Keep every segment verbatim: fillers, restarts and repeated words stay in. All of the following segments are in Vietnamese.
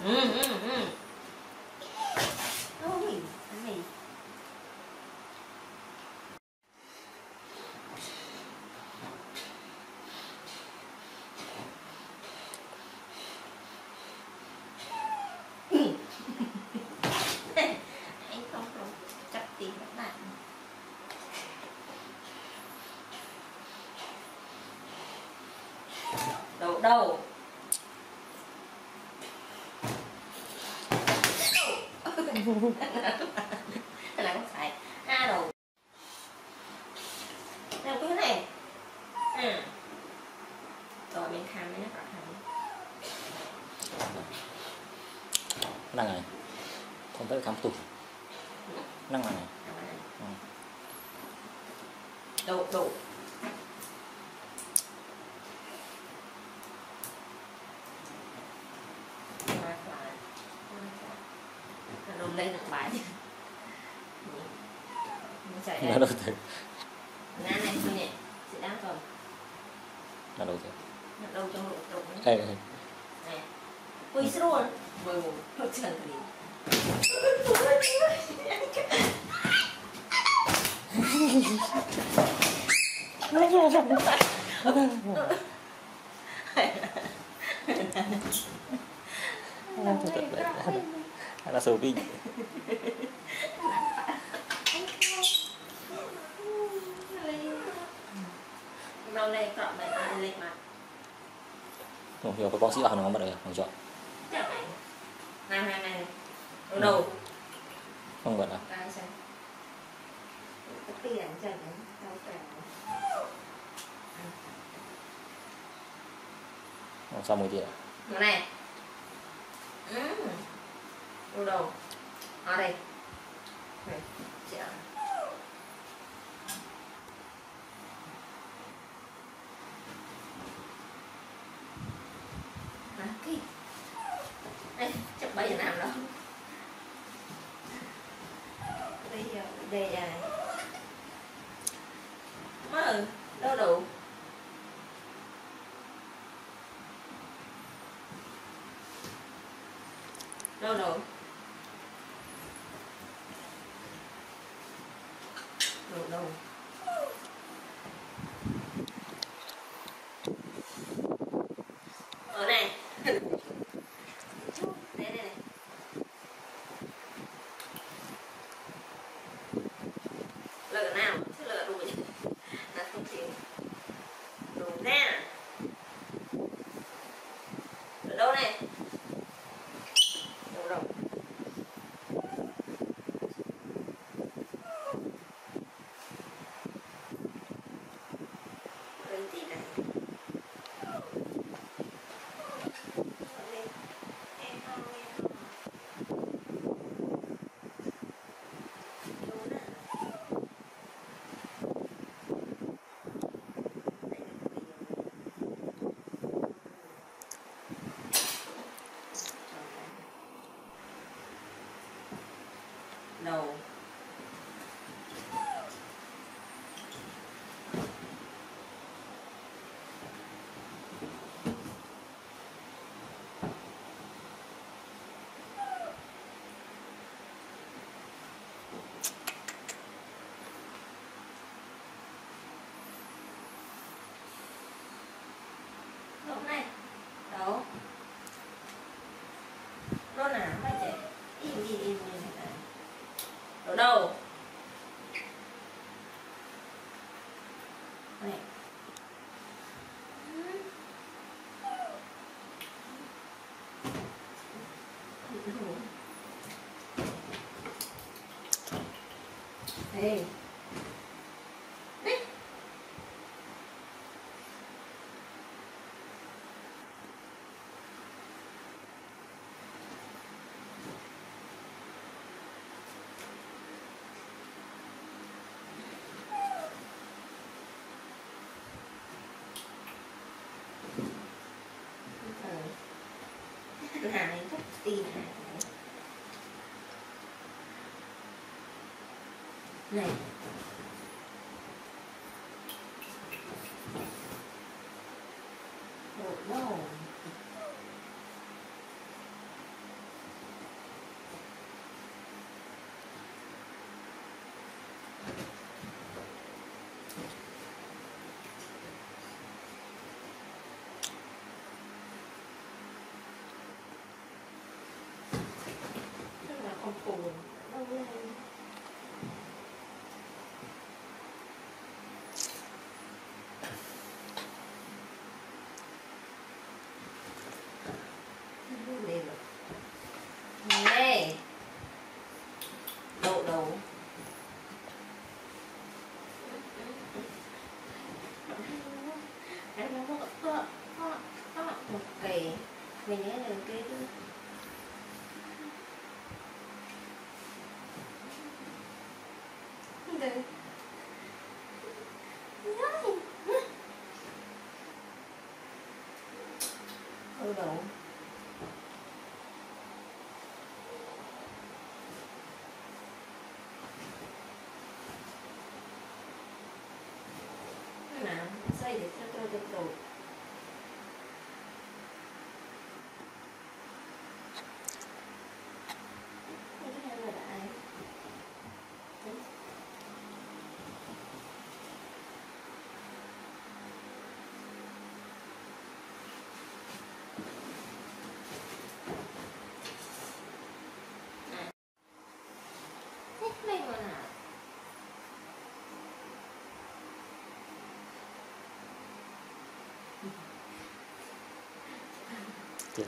Ừ, ừ, ừ. Ôi, cái này. Anh không không chắc tìm các bạn. Đầu đầu. Là có phải a đầu. Làm cái này. Ừ. Rồi bên khám mới nó năng này không tới khám tụt năng này ừ. Đầu đầu. Đầu lên được bài là đầu tiên này này này sẽ đang còn là đầu tiên là đầu trong lỗ trống này này quỳ luôn rồi một hơi trần thì là sầu pin đâu này cọp này lên mặt không hiểu cái bác sĩ bảo nó mà đấy không chọn này này này đầu đầu không gọi là cái sao cái tiền trời đấy tao phải sao mới tiền cái này ừ. Đầu đầu ở đây này chị ạ cái đây chắc bây giờ làm đâu bây giờ đây này mơ đâu đủ đâu đủ đủ đâu ở này đây đây này lỡ nào chứ lỡ đủ là không chịu đủ ra ở đâu này đâu đâu cái gì này đầu đầu này đầu nó nào vậy chị im im im im đầu đầu này đây này rất tin này đồ đâu mình nhớ là cái đây ôi đổ nào xây để cho tôi được đủ này mà nào Chưa.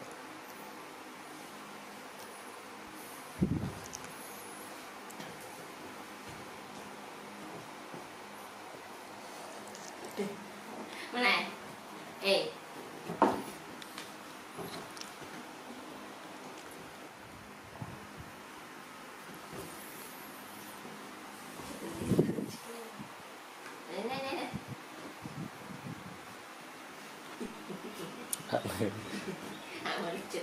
Bên này ê đây đây đây đây à mà đi chơi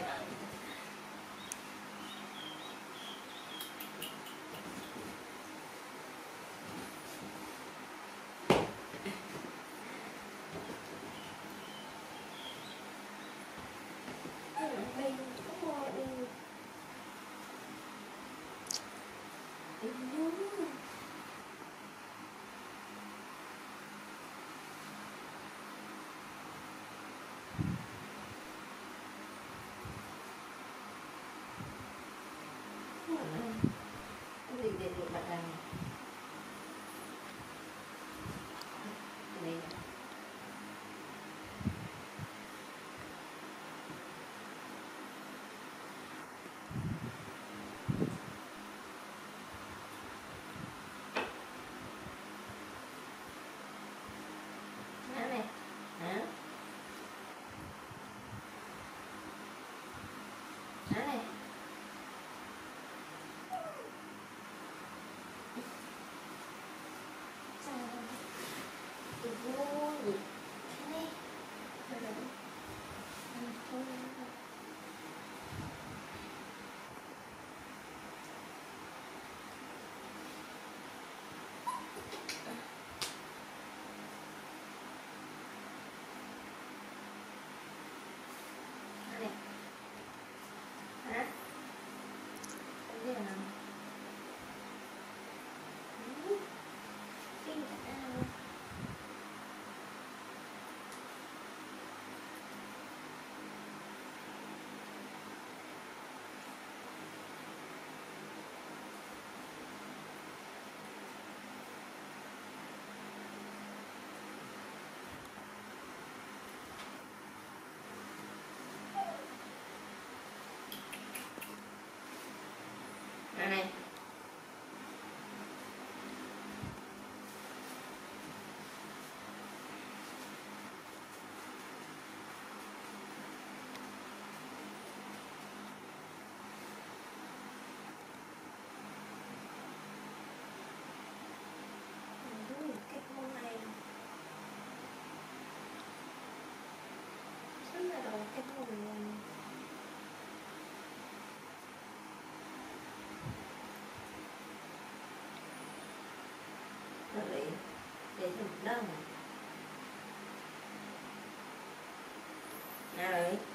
gì để được bạn này này này hả này vui này hả cái gì nào kinh à này cái con này rất là đầu cái con này để để làm đông nào rồi